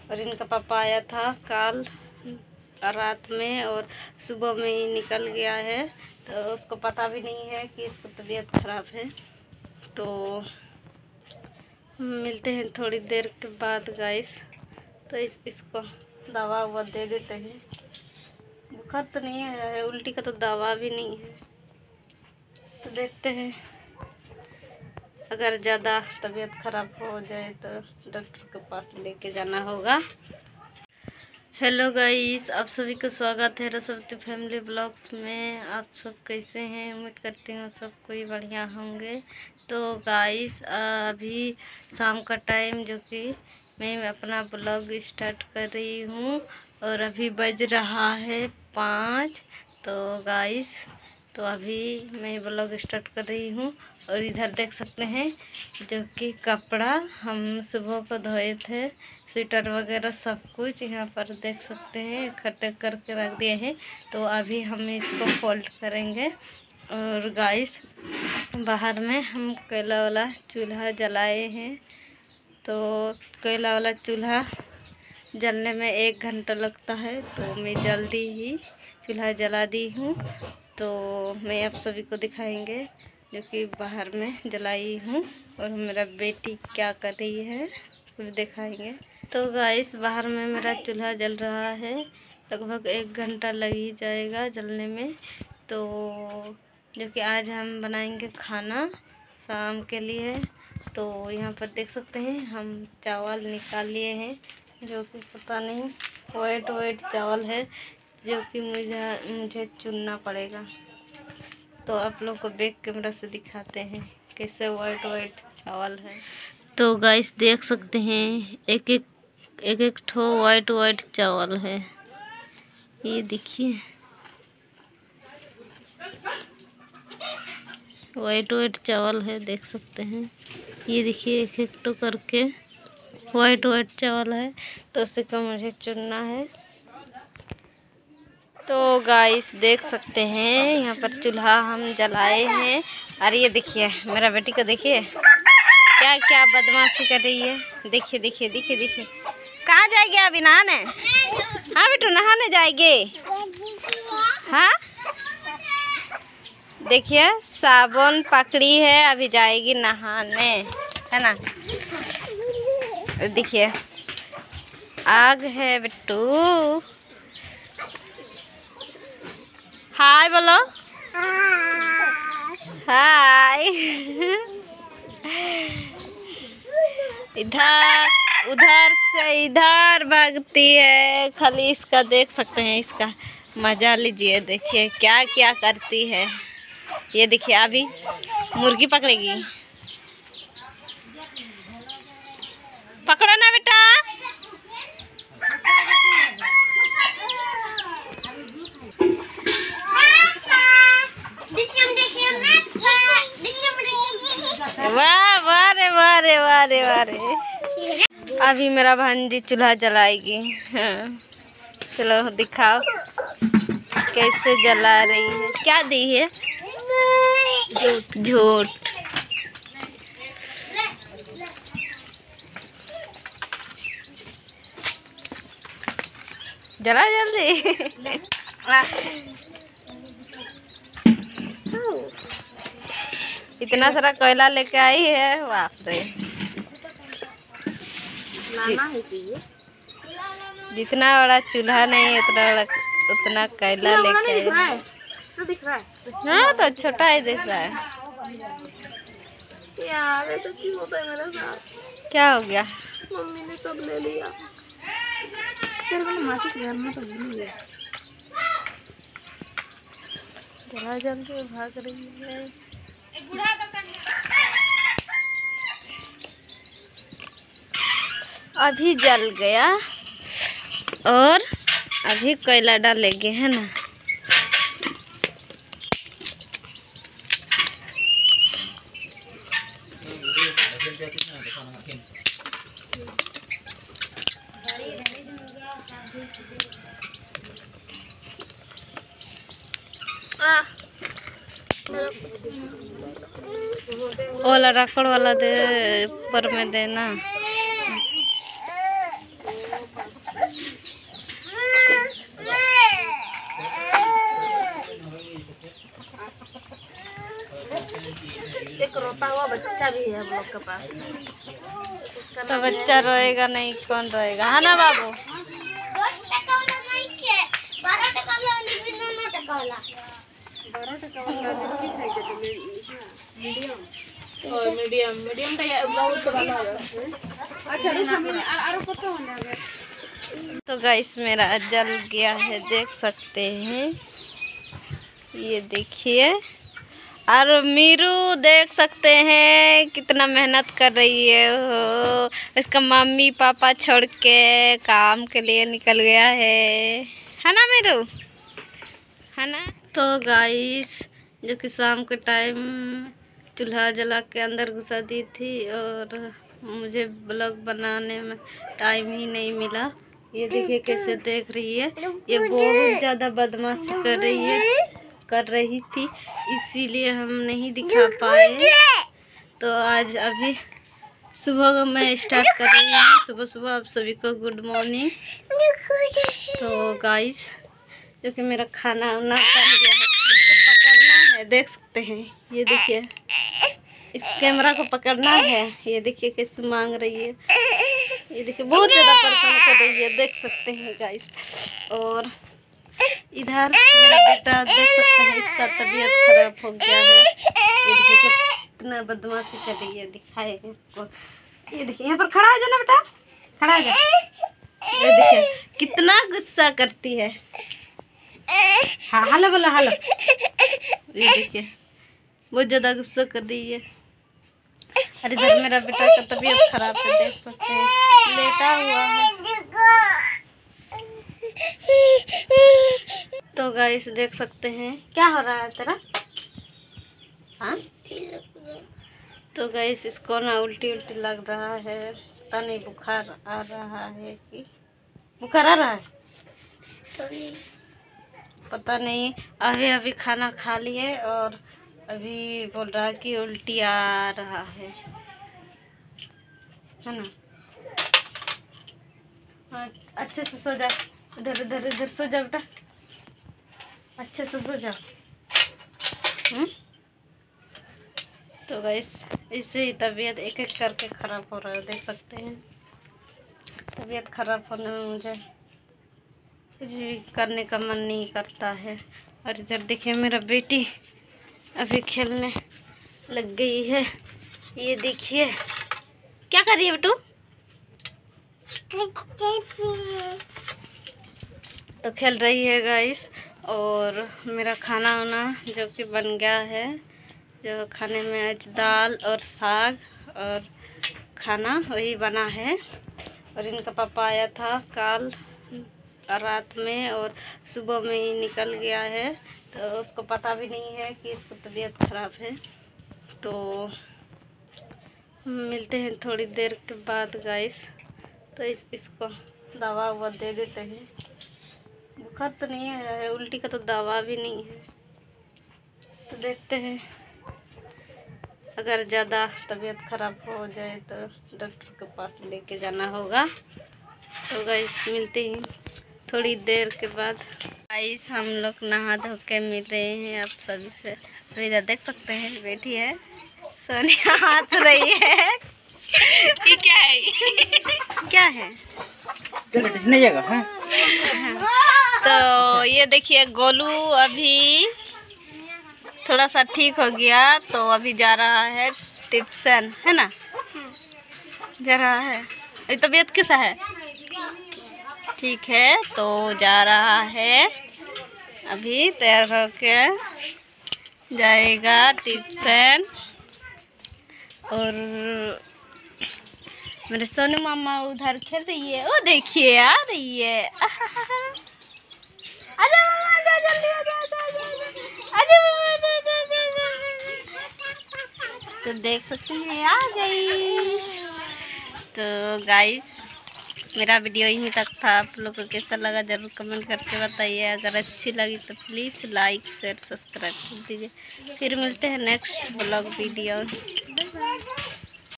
और इनका पापा आया था कल रात में और सुबह में ही निकल गया है, तो उसको पता भी नहीं है कि इसको तबीयत खराब है। तो मिलते हैं थोड़ी देर के बाद गाइस। तो इसको दवा ववा दे देते हैं। बुखार तो नहीं आया है, उल्टी का तो दवा भी नहीं है। तो देखते हैं, अगर ज़्यादा तबीयत खराब हो जाए तो डॉक्टर के पास लेके जाना होगा। हेलो गाइस, आप सभी का स्वागत है रसवती फैमिली ब्लॉग्स में। आप सब कैसे हैं? उम्मीद करती हूँ सब कोई बढ़िया होंगे। तो गाइस अभी शाम का टाइम जो कि मैं अपना ब्लॉग स्टार्ट कर रही हूँ और अभी बज रहा है 5। तो गाइस तो अभी मैं ब्लॉग स्टार्ट कर रही हूँ और इधर देख सकते हैं जो कि कपड़ा हम सुबह को धोए थे, स्वेटर वगैरह सब कुछ यहाँ पर देख सकते हैं इकट्ठे करके रख दिए हैं। तो अभी हम इसको फोल्ड करेंगे। और गाइस बाहर में हम कोयला वाला चूल्हा जलाए हैं। तो कोयला वाला चूल्हा जलने में 1 घंटा लगता है, तो मैं जल्दी ही चूल्हा जला दी हूँ। तो मैं आप सभी को दिखाएंगे जो कि बाहर में जलाई हूँ और मेरा बेटी क्या कर रही है कुछ दिखाएंगे। तो गाइस बाहर में मेरा चूल्हा जल रहा है, लगभग 1 घंटा लग ही जाएगा जलने में। तो जो कि आज हम बनाएंगे खाना शाम के लिए। तो यहाँ पर देख सकते हैं हम चावल निकाल लिए हैं, जो कि पता नहीं वाइट चावल है जो कि मुझे चुनना पड़ेगा। तो आप लोग को बैक कैमरा से दिखाते हैं कैसे वाइट चावल है। तो गाइस देख सकते हैं एक ठो वाइट चावल है, ये देखिए वाइट चावल है, देख सकते हैं। ये देखिए एक ठो करके वाइट चावल है, तो उसी को मुझे चुनना है। तो गाइस देख सकते हैं यहाँ पर चूल्हा हम जलाए हैं। अरे ये देखिए मेरा बेटी को देखिए क्या क्या बदमाशी कर रही है। देखिए कहाँ जाएगी अभी नहाने? हाँ बेटू नहाने जाएगी। हाँ देखिए साबुन पकड़ी है, अभी जाएगी नहाने, है ना। देखिए आग है बेटू। हाय बोलो, हाय। उधर से इधर भागती है, खाली इसका देख सकते हैं, इसका मजा लीजिए। देखिए क्या क्या करती है। ये देखिए अभी मुर्गी पकड़ेगी। पकड़ो ना बेटा। वाह रे। अभी मेरा भांजी चूल्हा जलाएगी। हाँ। चलो दिखाओ कैसे जला रही है। क्या दी है? झूठ। जला जल्दी। इतना सारा कोयला लेके आई है, बाप रे। जितना बड़ा चूल्हा नहीं उतना कोयला लेके आई। हाँ तो छोटा ही दिख रहा है। यार तो क्यों होता है मेरे साथ? क्या हो गया? मम्मी ने सब ले लिया। तेरे को माचिस घर में तो भूल गया। जला जल्दी भाग रही है। अभी जल गया और अभी कोयला डालेंगे, है ना। ओला रखड़ वाला दे ऊपर में देना। है हम लोग के पास। तो बच्चा रोएगा नहीं, कौन रोएगा, है ना बाबू? मीडियम तो गाइस मेरा जल गया है, देख सकते हैं, ये देखिए। और मीरू देख सकते हैं कितना मेहनत कर रही है। हो इसका मम्मी पापा छोड़ के काम के लिए निकल गया है ना मीरू, है ना? तो गाइस जो कि शाम के टाइम चूल्हा जला के अंदर घुसा दी थी और मुझे ब्लॉग बनाने में टाइम ही नहीं मिला। ये देखिए कैसे देख रही है, ये बहुत ज़्यादा बदमाशी कर रही थी, इसीलिए हम नहीं दिखा पाए। तो आज अभी सुबह को मैं स्टार्ट कर रही हूँ। सुबह सुबह आप सभी को गुड मॉर्निंग। तो गाइस जो कि मेरा खाना वाना बन गया है, इसको पकड़ना है, देख सकते हैं, ये देखिए इस कैमरा को पकड़ना है। ये देखिए कैसे मांग रही है, ये देखिए बहुत ज़्यादा परेशान कर रही है, देख सकते हैं गाइस। और इधर मेरा बेटा देख सकते हैं, इसका तबीयत खराब हो गया है। ये देखिए कितना बदमाशी कर रही है, दिखाएगा आपको। ये देखिए यहाँ पर खड़ा हो जाना बेटा, खड़ा हो जा। ये देखिए कितना गुस्सा करती है। हाँ हेलो बोला हेलो। ये देखिए बहुत ज़्यादा गुस्सा कर रही है। और इधर मेरा बेटा का तबीयत खराब है, देख सकते हैं, लेटा हुआ है। तो गाइस देख सकते हैं क्या हो रहा है तेरा, हाँ? तो गाइस इसको ना उल्टी लग रहा है, पता नहीं बुखार आ रहा है कि बुखार आ रहा है, पता नहीं। अभी खाना खा लिए और अभी बोल रहा है कि उल्टी आ रहा है ना? अच्छे से सो जा, इधर इधर इधर सो जा बेटा, अच्छे से सो जा। तो गाइस इससे ही तबीयत एक एक करके ख़राब हो रहा है, देख सकते हैं। तबीयत ख़राब होने में मुझे कुछ भी करने का मन नहीं करता है। और इधर देखिए मेरा बेटी अभी खेलने लग गई है, ये देखिए क्या कर रही है बेटू। तो खेल रही है गाइस। और मेरा खाना वाना जो कि बन गया है, जो खाने में आज दाल और साग और खाना वही बना है। और इनका पापा आया था कल रात में और सुबह में ही निकल गया है, तो उसको पता भी नहीं है कि इसको तबीयत ख़राब है। तो मिलते हैं थोड़ी देर के बाद गाइस। तो इसको दवा ववा दे देते हैं। बुखार तो नहीं आया है, उल्टी का तो दवा भी नहीं है। तो देखते हैं, अगर ज़्यादा तबीयत ख़राब हो जाए तो डॉक्टर के पास लेके जाना होगा। तो गाइस मिलते हैं थोड़ी देर के बाद। गाइस हम लोग नहा धो के मिल रहे हैं आप सभी से। तो इधर देख सकते हैं बैठी है सोनिया, हंस रही है। ये क्या है? क्या है? तो ये देखिए गोलू अभी थोड़ा सा ठीक हो गया, तो अभी जा रहा है ट्यूशन, है ना? जा रहा है। अभी तबीयत कैसा है? ठीक है, तो जा रहा है, अभी तैयार होके जाएगा ट्यूशन। और मेरे सोनू मामा उधर खेल रही है, वो देखिए आ रही है। आजा मामा आजा, जल्दी आजा आजा आजा मामा आजा। तो देख सकते हैं आ गई। तो गाइस मेरा वीडियो यहीं तक था। आप लोगों को कैसा लगा ज़रूर कमेंट करके बताइए। अगर अच्छी लगी तो प्लीज़ लाइक शेयर सब्सक्राइब कर दीजिए। फिर मिलते हैं नेक्स्ट ब्लॉग वीडियो।